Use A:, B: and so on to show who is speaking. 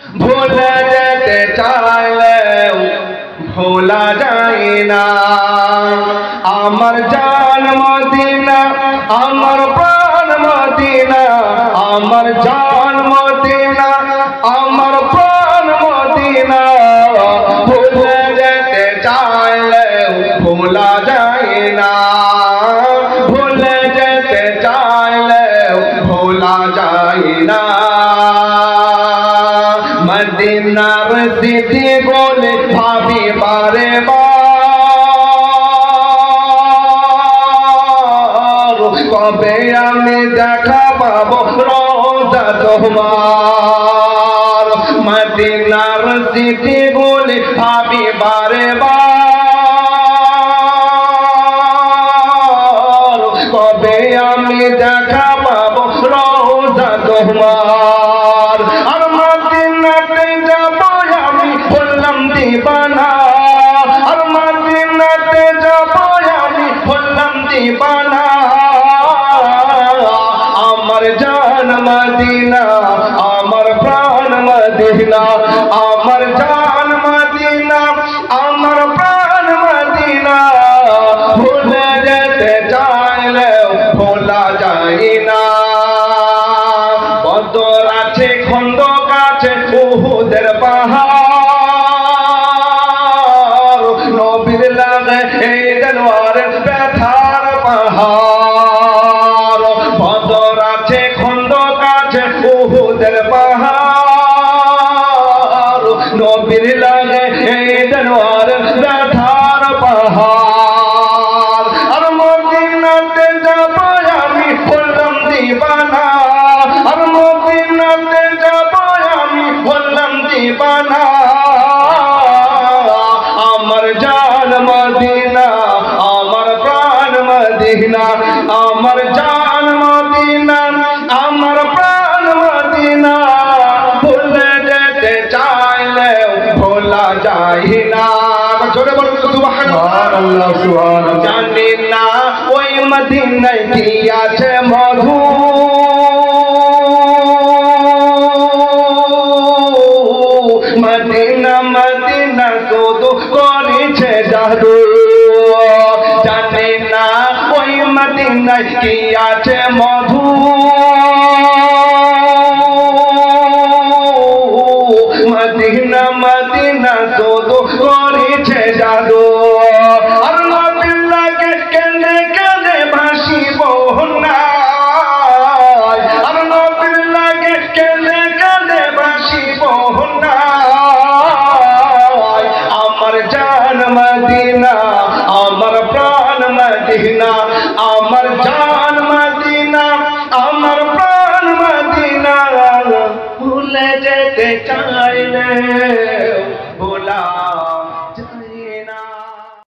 A: ভুলে যেতে চাইলেও ভোলা যায় না। আমার জান মদিনা, আমার প্রাণ মদিনা, আমার জান মদিনা, আমার প্রাণ মদিনা। ভুলে যেতে চাইলেও ভোলা যায় না, ভুলে যেতে চাইলেও ভোলা যায় না। মদিনার স্মৃতি বলে ভাবি বারে বার, কবে আমি দেখা পাবো রোজা তোমার। মদিনার স্মৃতি বলে ভাবি বারে বার, কবে আমি দেখা পাবো রোজা তোমার। আর মদিনাতে যাবো আমি বললাম দিবানা, আর মদিনাতে যাবো আমি বললাম দিবানা। আমার জান মদিনা, আমার প্রাণ মদিনা, আমার জান মদিনা, আমার প্রাণ মদিনা। ভুলে যেতে চাইলেও ভোলা যায় না। বদর আছে, খন্দক আছে, উহুদের পাহাড়, নবীর লাগে এই জানোয়ারের ব্যথার পাহাড়। বদর আছে, খন্দক আছে, উহুদের পাহাড়, নবীর লাগে এই জানোয়ারের ব্যথার পাহাড়। আর মদিনাতে যাবো আমি বললাম দিবানা, আর মদিনাতে যাবো আমি বললাম দিবানা। আমার জান মদিনা, আমার প্রাণ মদিনা, আমার জান মদিনা, আমার প্রাণ মদিনা। ভুলে যেতে চাইলেও ভোলা যায় না। জোরে বলুন সুবহানাল্লাহ, সুবহানাল্লাহ। জানি না ওই মদিনায় কি আছে মধু, মদিনা মদিনা শুধু করেছে জাদু। জানি না ওই মদিনায় কি আছে মধু, মদিনা মদিনা শুধু করেছে জাদু। আর নবীর লাগে কেঁদে কেঁদে ভাসিব না, আর নবীর লাগে কেঁদে কেঁদে ভাসিব না। আমার জান মদিনা, আমার প্রাণ মদিনা, আমার জান মদিনা, আমার প্রাণ মদিনা। ভুলে যেতে চাইলে ভোলা